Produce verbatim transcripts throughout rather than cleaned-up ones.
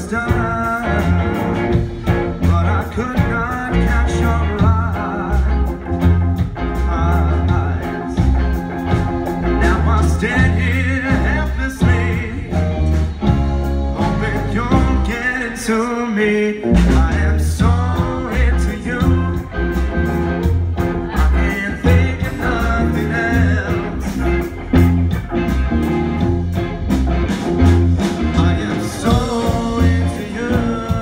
first time, but I could not catch your eyes. Now I stand here helplessly, hoping you'll get into me. I am so into you, I can't think of nothing else. I am so into you,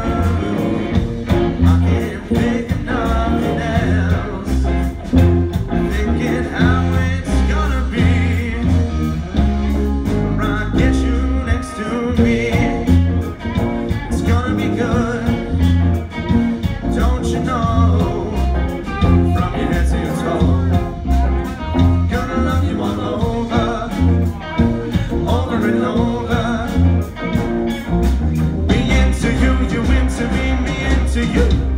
I can't think of nothing else. Thinking how it's gonna be when I get you next to me. It's gonna be good, don't you know, from your head to your toe. Gonna love you all over, over and over. Me into you, you into me, me into you.